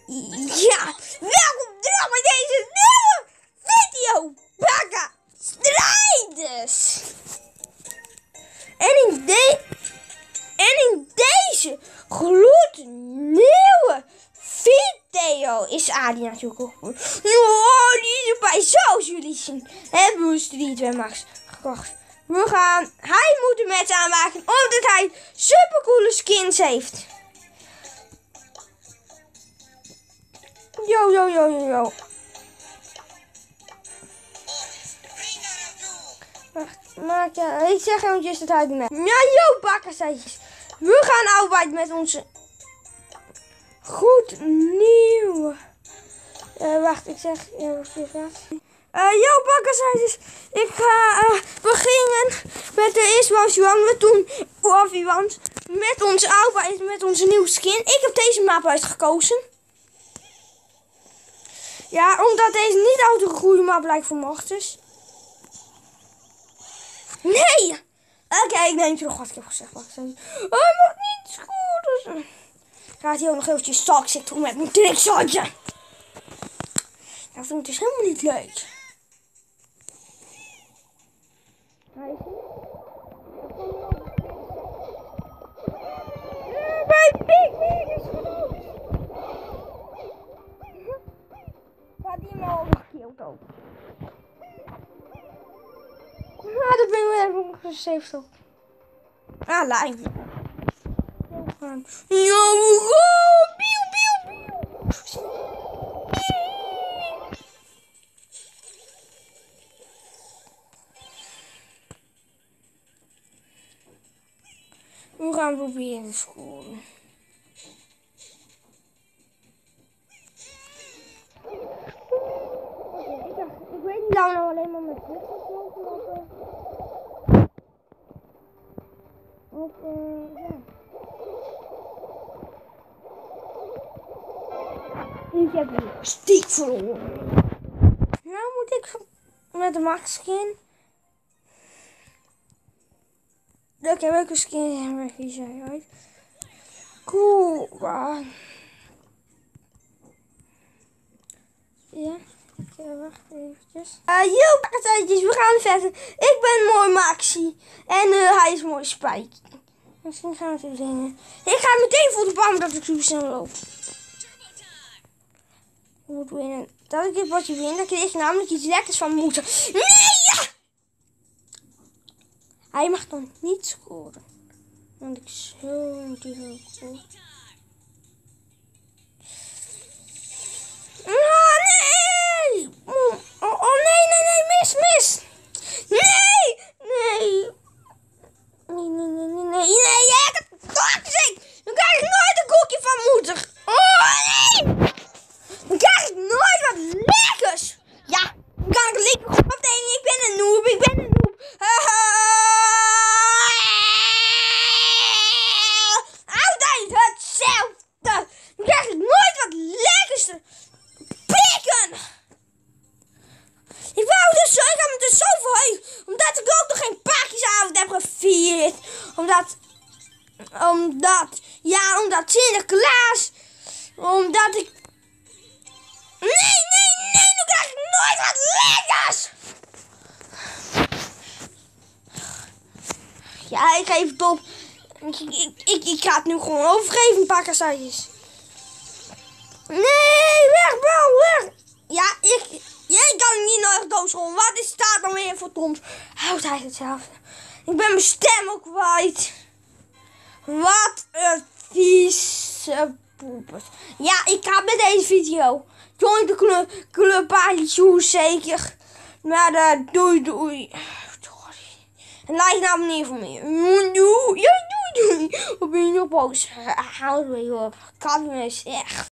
Ja, welkom terug bij deze nieuwe video. Bakka Strijders. En in deze gloednieuwe video is Adi natuurlijk ook goed. Oh, die is erbij. Zoals jullie zien hebben we Street Max gekocht. Hij moet de match aanmaken omdat hij supercoole skins heeft. Yo. Wacht, ik zeg eventjes dat hij de match. Ja, bakkerstijtjes. We gaan arbeiden met onze goed nieuwe. Wacht, ik zeg bakkerstijtjes. Ik ga beginnen met de eerste was we toen met onze arbeid met onze nieuwe skin. Ik heb deze map uitgekozen. Ja, omdat deze niet altijd een goede map lijkt voor mochters. Nee! Oké, ik neem terug wat ik heb gezegd. Hij mag niet scoren. Gaat hij ook nog eventjes toxic doen met mijn trickshotje. Dat vind ik dus helemaal niet leuk. Bij Big is genoeg. Gaat die me al gekillt ook. Ah, dat ben ik wel even gesaved op. Ah, lijm. Ja, we gaan proberen te scoren. Ik weet niet nou alleen maar met dit mogen lopen. Of, ja. Ik heb hier stiek verloren. Nou moet ik met de max skin. Oké, welke skin hebben we hier uit? Cool. Ja. Wacht eventjes. Bakkertijtjes, we gaan verder. Ik ben mooi Maxi. En hij is mooi Spike. Misschien gaan we het even dingen. Ik ga meteen voor de bam dat ik zo snel loop. Ik moet winnen. Dat ik dit potje win, dan kreeg ik namelijk iets lekkers van mijn moeder. Nee! Ja! Hij mag dan niet scoren. Want ik zo natuurlijk goed. Mis! Nee, jij hebt het toxic! Dan krijg ik nooit een koekje van moeder. Oh, nee! Dan krijg ik nooit wat lekkers. Ja, dan kan ik het lekker goed opnemen. Ik ben een noob. Altijd hetzelfde. Dan krijg ik nooit wat lekkers te pikken. Ik ga me dus zo verheugen, omdat ik ook nog geen pakjesavond heb gevierd. Omdat Sinterklaas, omdat ik... Nee, nu krijg ik nooit wat lekkers. Ja, ik geef het op. Ik ga het nu gewoon overgeven, pakjesavondjes. Nee, weg, bal, weg. Ja, jij kan niet nog doodscholen. Wat is staat nou weer voor Toms? Houdt hij hetzelfde. Ik ben mijn stem ook kwijt. Wat een vieze poepers. Ja, ik ga met deze video. Join de club Adi zeker. Maar doei. En like en abonneer voor meer. Doei. Wat ben je nog boos? Houd me op. Kan me echt.